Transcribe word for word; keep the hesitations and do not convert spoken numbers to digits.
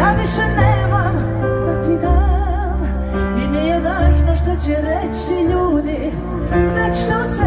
ja više nemam da ti dam. I nije važno što će reći ljudi, već to se